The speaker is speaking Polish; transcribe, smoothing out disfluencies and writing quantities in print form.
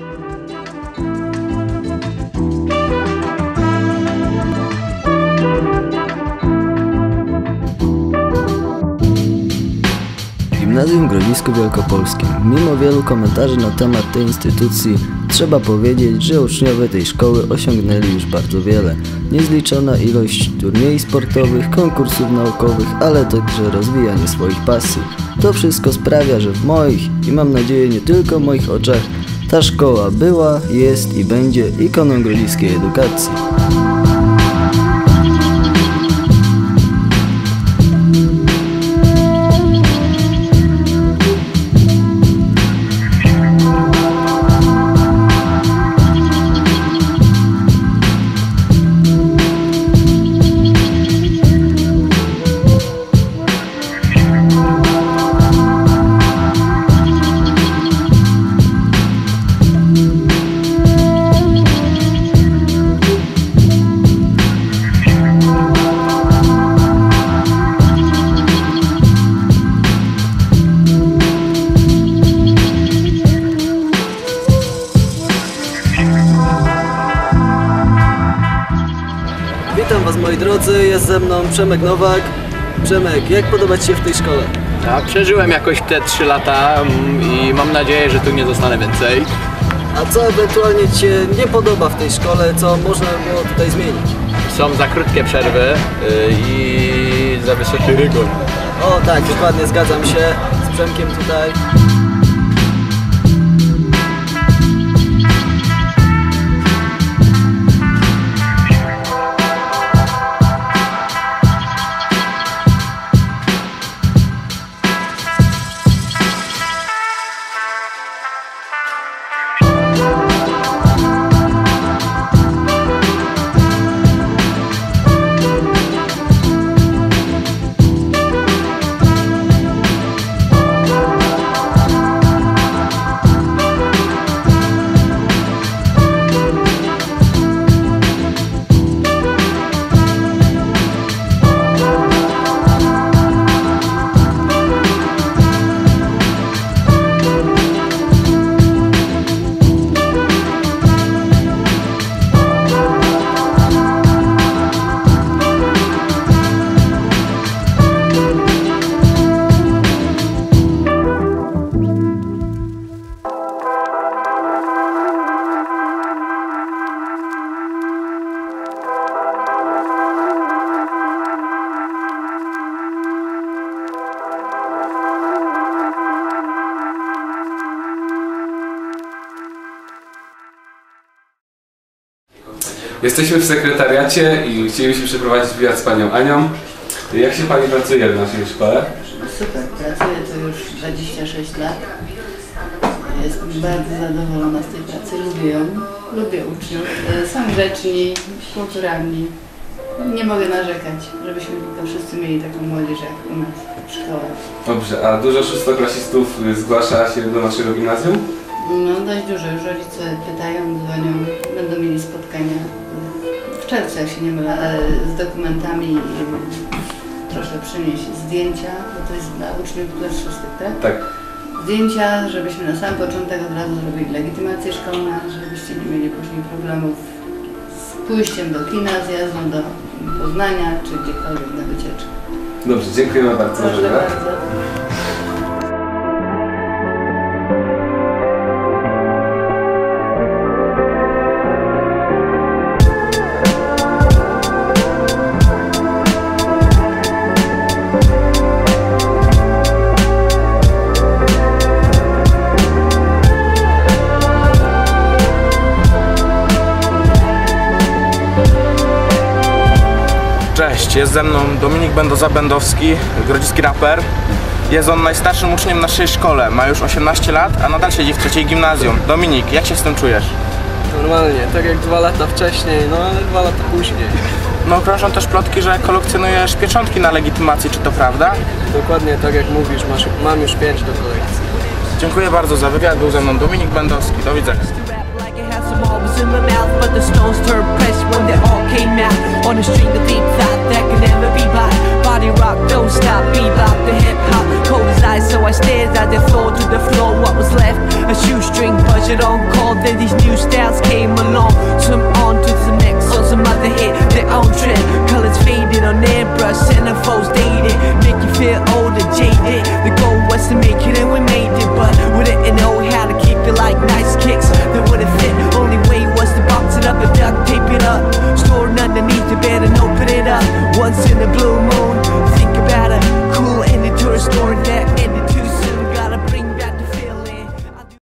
Gimnazjum Grodzisku Wielkopolskim. Mimo wielu komentarzy na temat tej instytucji, trzeba powiedzieć, że uczniowie tej szkoły osiągnęli już bardzo wiele. Niezliczona ilość turniejów sportowych, konkursów naukowych, ale także rozwijanie swoich pasji. To wszystko sprawia, że w moich i mam nadzieję nie tylko moich oczach ta szkoła była, jest i będzie ikoną grodziskiej edukacji. Witam Was, moi drodzy, jest ze mną Przemek Nowak. Przemek, jak podoba Ci się w tej szkole? Ja przeżyłem jakoś te 3 lata i mam nadzieję, że tu nie zostanę więcej. A co ewentualnie Ci się nie podoba w tej szkole, co można było tutaj zmienić? Są za krótkie przerwy i za wysoki rygor. O tak, dokładnie, zgadzam się z Przemkiem tutaj. Jesteśmy w sekretariacie i chcielibyśmy przeprowadzić wywiad z Panią Anią. Jak się Pani pracuje w naszej szkole? Super, pracuję tu już 26 lat. Jestem bardzo zadowolona z tej pracy, lubię ją, lubię uczniów. Są grzeczni, kulturalni. Nie mogę narzekać, żebyśmy tylko wszyscy mieli taką młodzież jak u nas w szkole. Dobrze, a dużo szóstoklasistów zgłasza się do naszego gimnazjum? No dość dużo, już rodzice pytają, dzwonią, będą mieli spotkania w czerwcu, jak się nie mylę, z dokumentami. Proszę przynieść zdjęcia, bo to jest dla uczniów klas 6, tak? Tak. Zdjęcia, żebyśmy na sam początek od razu zrobili legitymację szkolną, żebyście nie mieli później problemów z pójściem do kina, z jazdą do Poznania, czy gdziekolwiek na wycieczkę. Dobrze, dziękujemy bardzo. Proszę bardzo. Cześć, jest ze mną Dominik Bendoza-Bendowski, grodziski raper. Jest on najstarszym uczniem w naszej szkole, ma już 18 lat, a nadal siedzi w 3. gimnazjum. Dominik, jak się z tym czujesz? Normalnie, tak jak 2 lata wcześniej, no ale 2 lata później. No krążą też plotki, że kolekcjonujesz pieczątki na legitymacji, czy to prawda? Dokładnie tak jak mówisz, mam już 5 do kolekcji. Dziękuję bardzo za wywiad, był ze mną Dominik Bendowski, do widzenia. In my mouth, but the stones turned pressed when they all came out. On a string of deep thought that could never be bought. Body rock, don't stop, bebop, the hip hop. Cold as ice, so I stared at the floor to the floor. What was left? A shoestring budget on call. of these new styles came along. Some on to the next, on some other hit their own trend. Colors faded on airbrush, centerfolds dated, make you feel older, jaded. The goal was to make it and we made it, but we didn't know how to keep it like nice kicks that wouldn't fit. Only way was to box it up and duct tape it up, stored underneath the bed and open it up once in a blue moon. Think about a cool ending to a story that